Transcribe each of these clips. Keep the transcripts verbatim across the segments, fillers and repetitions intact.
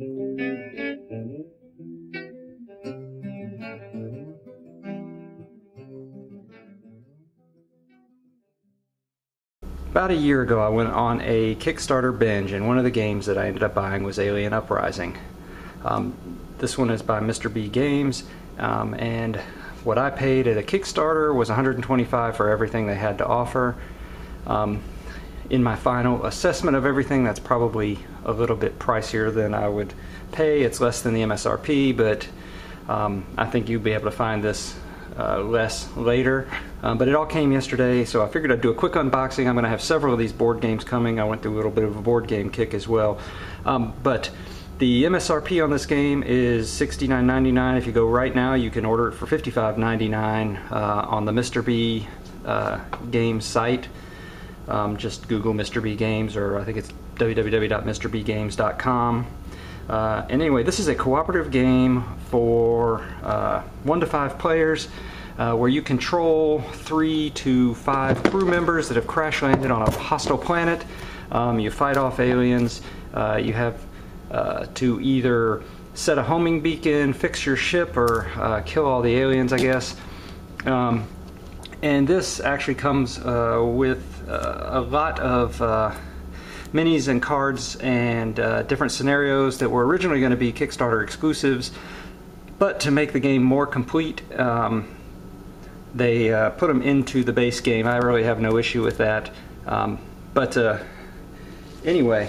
About a year ago I went on a Kickstarter binge, and one of the games that I ended up buying was Alien Uprising. Um, this one is by Mister B Games, um, and what I paid at a Kickstarter was one hundred twenty-five dollars for everything they had to offer. Um, in my final assessment of everything, that's probably a little bit pricier than I would pay. It's less than the M S R P, but um, I think you'll be able to find this Uh, less later, um, but it all came yesterday, so I figured I'd do a quick unboxing. I'm going to have several of these board games coming. I went through a little bit of a board game kick as well, um, but the M S R P on this game is sixty-nine ninety-nine. If you go right now, you can order it for fifty-five ninety-nine uh, on the Mister B uh, Games site. Um, just Google Mister B Games, or I think it's w w w dot mister b games dot com. Uh, and anyway, this is a cooperative game for uh, one to five players, uh, where you control three to five crew members that have crash landed on a hostile planet. Um, you fight off aliens. Uh, you have uh, to either set a homing beacon, fix your ship, or uh, kill all the aliens, I guess. Um, and this actually comes uh, with uh, a lot of uh, minis and cards and uh, different scenarios that were originally going to be Kickstarter exclusives, but to make the game more complete, um, they uh, put them into the base game. I really have no issue with that. Um, but uh, anyway,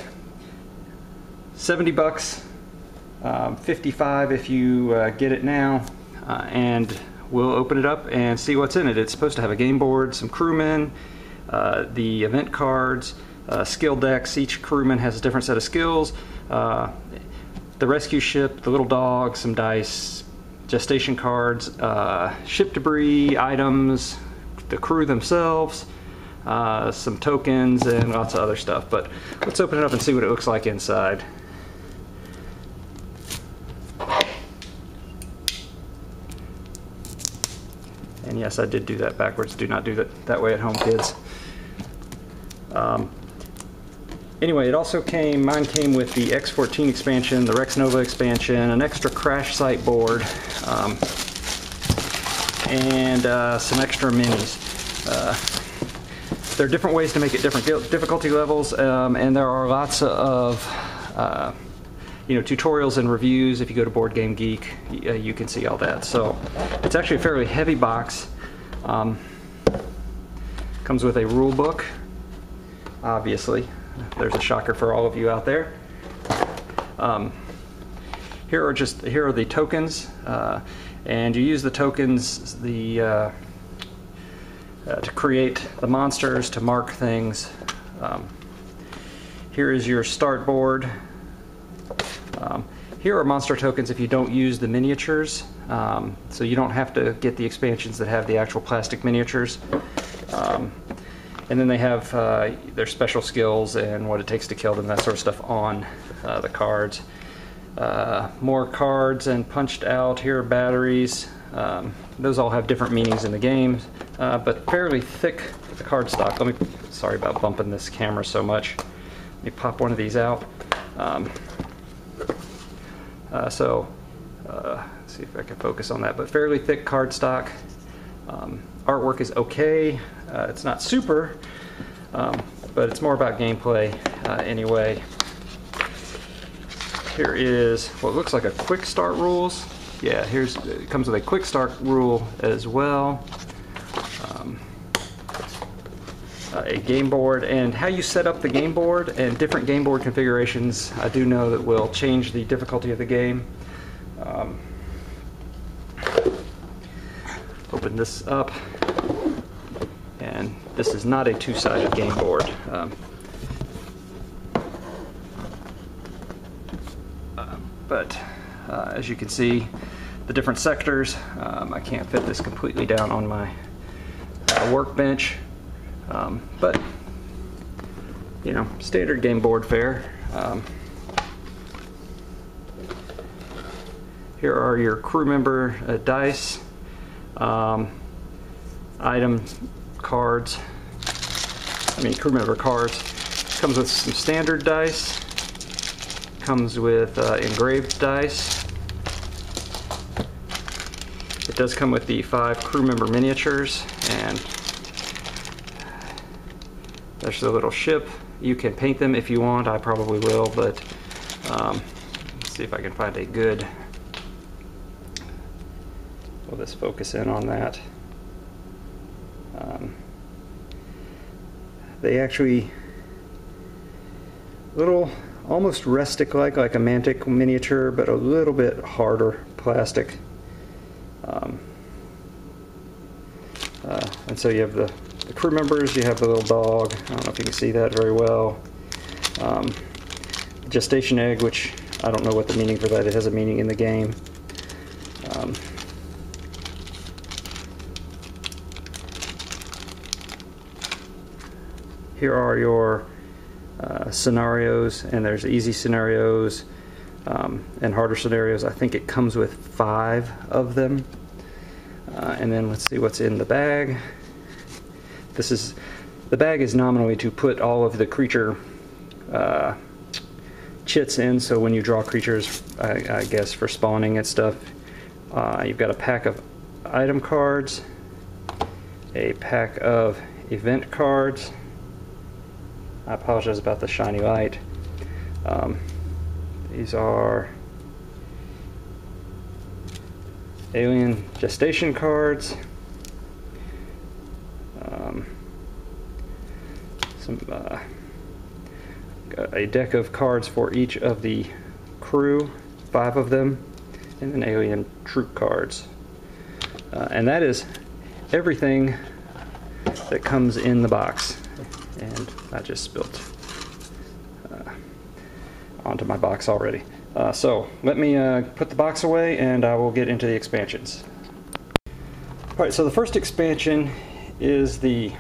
seventy bucks, um, fifty-five if you uh, get it now, uh, and we'll open it up and see what's in it. It's supposed to have a game board, some crewmen, uh, the event cards, Uh, skill decks. Each crewman has a different set of skills. Uh, the rescue ship, the little dog, some dice, gestation cards, uh, ship debris, items, the crew themselves, uh, some tokens, and lots of other stuff. But let's open it up and see what it looks like inside. And yes, I did do that backwards. Do not do that that way at home, kids. Um, Anyway, it also came, mine came with the X fourteen expansion, the Rex Nova expansion, an extra crash site board, um, and uh, some extra minis. Uh, there are different ways to make it different difficulty levels, um, and there are lots of uh, you know, tutorials and reviews. If you go to Board Game Geek, uh, you can see all that. So it's actually a fairly heavy box. Um, comes with a rule book, obviously. There's a shocker for all of you out there. Um, here are just here are the tokens, uh, and you use the tokens the uh, uh, to create the monsters, to mark things. Um, here is your start board. Um, here are monster tokens if you don't use the miniatures, um, so you don't have to get the expansions that have the actual plastic miniatures. Um, And then they have uh, their special skills and what it takes to kill them, that sort of stuff on uh, the cards. Uh, more cards and punched out. Here are batteries. Um, those all have different meanings in the game, uh, but fairly thick card stock. Let me, sorry about bumping this camera so much. Let me pop one of these out. Um, uh, so, uh, let's see if I can focus on that, but fairly thick card stock. Um, artwork is okay. Uh, it's not super, um, but it's more about gameplay uh, anyway. Here is what looks like a quick start rules. Yeah, here's it comes with a quick start rule as well. Um, uh, a game board, and how you set up the game board and different game board configurations, I do know that will change the difficulty of the game. Um, open this up, and this is not a two-sided game board. Um, uh, but uh, as you can see, the different sectors, um, I can't fit this completely down on my uh, workbench, um, but you know, standard game board fare. Um, here are your crew member uh, dice. Um, item cards, I mean crew member cards. Comes with some standard dice, comes with uh, engraved dice. It does come with the five crew member miniatures, and there's the little ship. You can paint them if you want. I probably will, but um, let's see if I can find a good. Will this focus in on that? Um, they actually little almost rustic like like a Mantic miniature, but a little bit harder plastic. Um, uh, and so you have the, the crew members, you have the little dog. I don't know if you can see that very well. Um, gestation egg, which I don't know what the meaning for that. It has a meaning in the game. Um, here are your uh, scenarios, and there's easy scenarios um, and harder scenarios. I think it comes with five of them. Uh, and then let's see what's in the bag. This is the bag is nominally to put all of the creature uh, chits in, so when you draw creatures, I, I guess for spawning and stuff, uh, you've got a pack of item cards, a pack of event cards. I apologize about the shiny light. Um, these are Alien gestation cards, um, some uh, a deck of cards for each of the crew, five of them, and then Alien troop cards. Uh, and that is everything that comes in the box. And I just spilled uh, onto my box already. Uh, so let me uh, put the box away, and I will get into the expansions. Alright, so the first expansion is the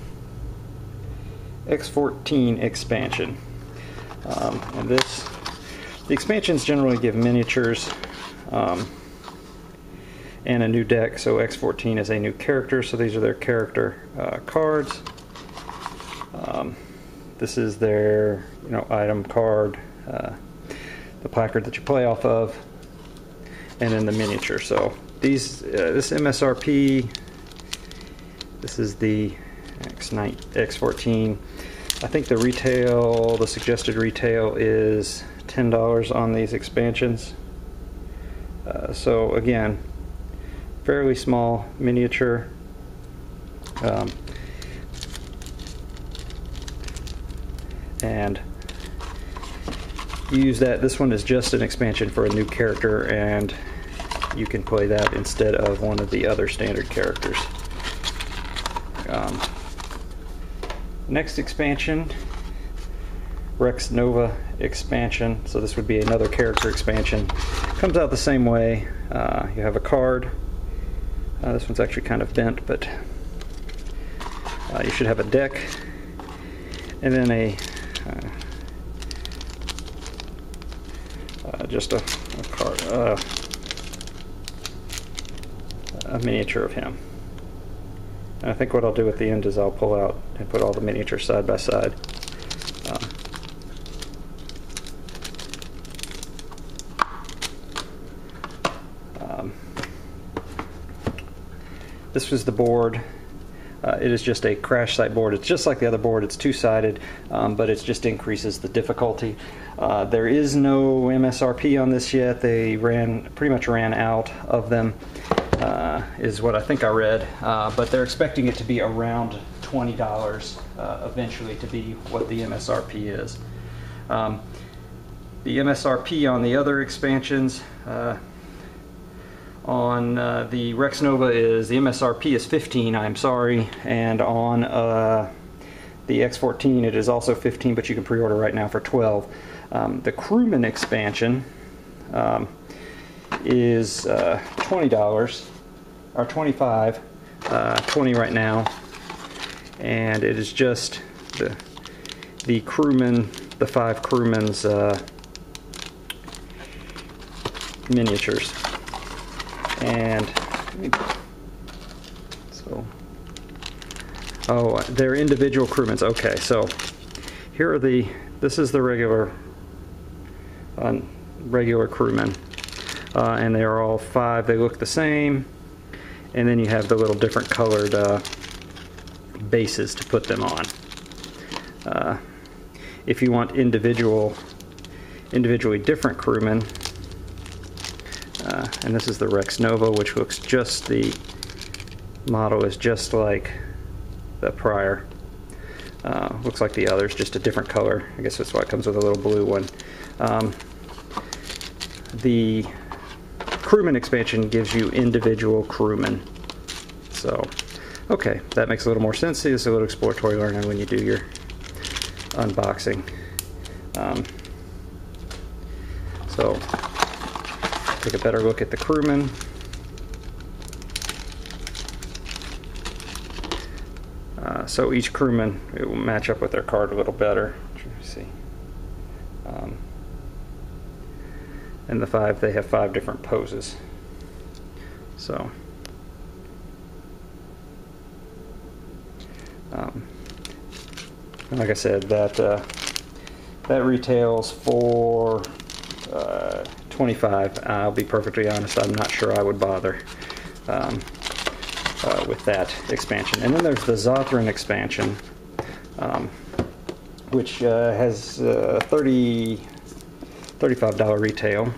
X fourteen expansion. Um, and this, the expansions generally give miniatures um, and a new deck. So X fourteen is a new character, so these are their character uh, cards. Um, this is their, you know, item card, uh, the placard that you play off of, and then the miniature. So these, uh, this M S R P, this is the X nine, X fourteen. I think the retail, the suggested retail is ten dollars on these expansions. Uh, so again, fairly small miniature. Um, and you use that. This one is just an expansion for a new character, and you can play that instead of one of the other standard characters. Um, next expansion, Rex Nova expansion. So this would be another character expansion. Comes out the same way. Uh, you have a card. Uh, this one's actually kind of bent, but uh, you should have a deck, and then a uh, uh, just a, a card, uh, a miniature of him. And I think what I'll do at the end is I'll pull out and put all the miniatures side by side. Um, um, this was the board. Uh, it is just a crash site board. It's just like the other board. It's two-sided, um, but it just increases the difficulty. Uh, there is no M S R P on this yet. They ran pretty much ran out of them, uh, is what I think I read. Uh, but they're expecting it to be around twenty dollars uh, eventually to be what the M S R P is. Um, the M S R P on the other expansions, uh, on uh, the Rex Nova is, the M S R P is fifteen, I'm sorry, and on uh, the X fourteen it is also fifteen, but you can pre-order right now for twelve. Um, the Crewman expansion um, is uh, twenty dollars, or twenty-five, uh, twenty right now, and it is just the, the crewman, the five crewmen's uh, miniatures. And so, oh, they're individual crewmen. Okay, so here are the, this is the regular uh, regular crewmen. Uh, and they are all five. They look the same. And then you have the little different colored uh, bases to put them on. Uh, if you want individual, individually different crewmen, uh, and this is the Rex Nova, which looks just, the model is just like the prior. Uh, looks like the others, just a different color. I guess that's why it comes with a little blue one. Um, the crewman expansion gives you individual crewmen. So, okay, that makes a little more sense. See, this is a little exploratory learning when you do your unboxing. Um, so, take a better look at the crewmen. Uh, so each crewman, it will match up with their card a little better. Let's see. Um, and the five, they have five different poses. So, um, like I said, that uh, that retails for uh, twenty-five. I'll be perfectly honest, I'm not sure I would bother. Um, Uh, with that expansion. And then there's the Zothran expansion, um, which uh, has uh, thirty, thirty-five dollar retail,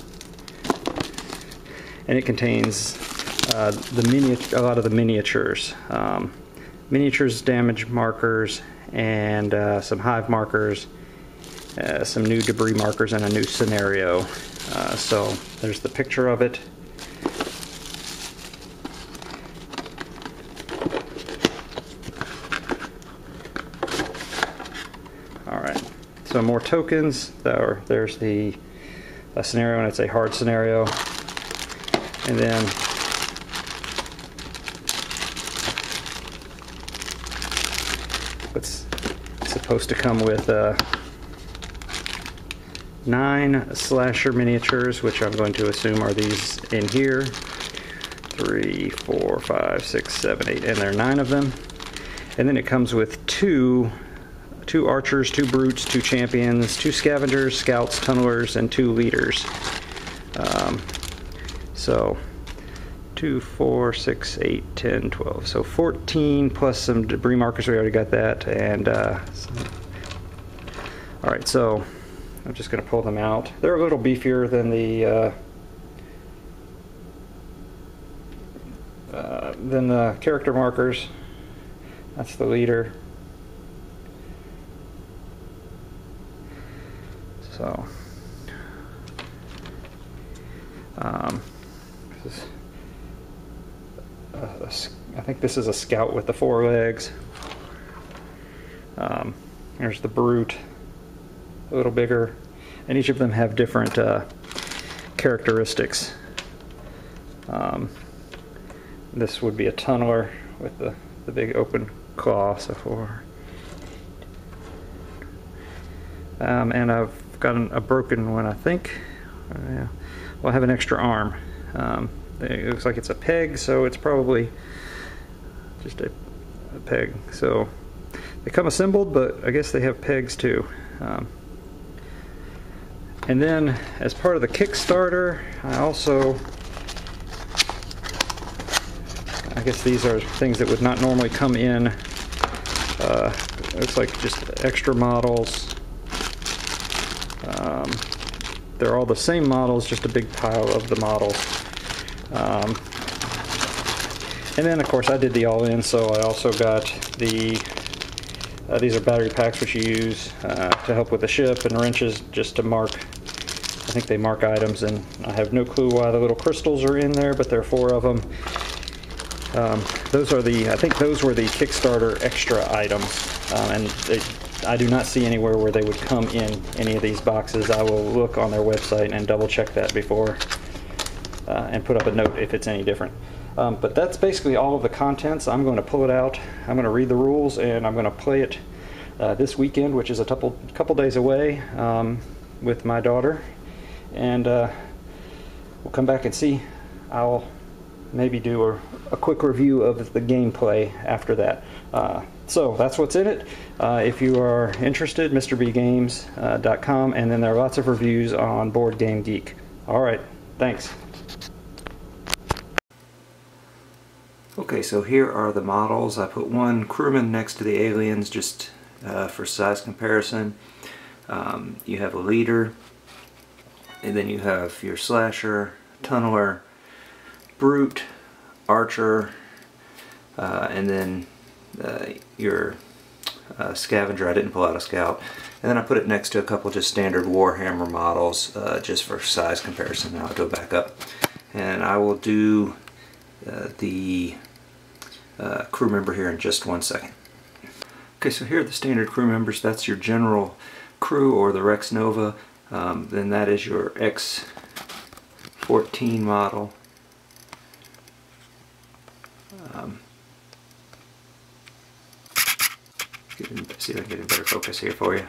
and it contains uh, the mini a lot of the miniatures, um, miniatures, damage markers, and uh, some hive markers, uh, some new debris markers, and a new scenario. Uh, so there's the picture of it. So more tokens. There, there's the a scenario, and it's a hard scenario. And then it's supposed to come with uh, nine slasher miniatures, which I'm going to assume are these in here. Three, four, five, six, seven, eight, and there are nine of them. And then it comes with two two archers, two brutes, two champions, two scavengers, scouts, tunnelers, and two leaders. Um, so two, four, six, eight, ten, twelve. So fourteen plus some debris markers. We already got that. And uh, all right, so I'm just going to pull them out. They're a little beefier than the uh, uh, than the character markers. That's the leader. So, um, this is a, a, I think this is a scout with the four legs. Um, there's the brute, a little bigger, and each of them have different uh, characteristics. Um, this would be a tunneler with the, the big open claw, so four. Um, and I've got an, a broken one, I think. Uh, yeah. Well, I have an extra arm. Um, it looks like it's a peg, so it's probably just a, a peg. So they come assembled, but I guess they have pegs too. Um, and then, as part of the Kickstarter, I also, I guess these are things that would not normally come in. Uh, looks like just extra models. Um, they're all the same models, just a big pile of the models. Um, and then, of course, I did the all-in, so I also got the, uh, these are battery packs which you use uh, to help with the ship, and wrenches just to mark, I think they mark items, and I have no clue why the little crystals are in there, but there are four of them. Um, those are the, I think those were the Kickstarter extra items, um, and they, I do not see anywhere where they would come in any of these boxes. I will look on their website and double check that before uh, and put up a note if it's any different. Um, but that's basically all of the contents. I'm going to pull it out, I'm going to read the rules, and I'm going to play it uh, this weekend, which is a couple, couple days away, um, with my daughter. And uh, we'll come back and see. I'll maybe do a, a quick review of the gameplay after that. Uh, so that's what's in it. Uh, if you are interested, Mr B Games dot com, and then there are lots of reviews on Board Game Geek. Alright, thanks. Okay, so here are the models. I put one crewman next to the aliens just uh, for size comparison. Um, you have a leader, and then you have your slasher, tunneler, brute, archer, uh, and then uh, your uh, scavenger. I didn't pull out a scout. And then I put it next to a couple just standard Warhammer models uh, just for size comparison. Now I'll go back up and I will do uh, the uh, crew member here in just one second. Okay, so here are the standard crew members. That's your general crew, or the Rex Nova. Um, then that is your X fourteen model. Um, see if I can get a better focus here for you.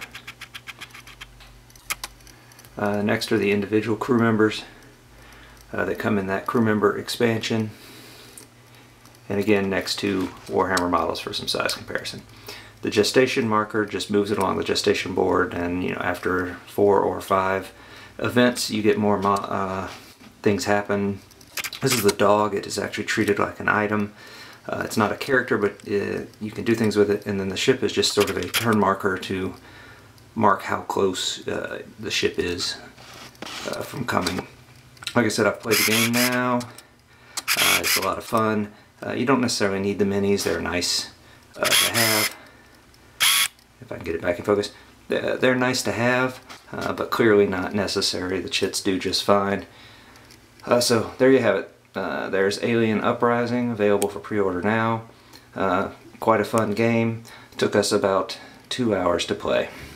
Uh, next are the individual crew members uh, that come in that crew member expansion. And again, next to Warhammer models for some size comparison. The gestation marker just moves it along the gestation board, and you know, after four or five events you get more mo uh, things happen. This is the dog. It is actually treated like an item. Uh, it's not a character, but it, you can do things with it. And then the ship is just sort of a turn marker to mark how close uh, the ship is uh, from coming. Like I said, I've played the game now. Uh, it's a lot of fun. Uh, you don't necessarily need the minis. They're nice uh, to have. If I can get it back in focus. They're nice to have, uh, but clearly not necessary. The chits do just fine. Uh, so there you have it. Uh, there's Alien Uprising, available for pre-order now. Uh, quite a fun game. Took us about two hours to play.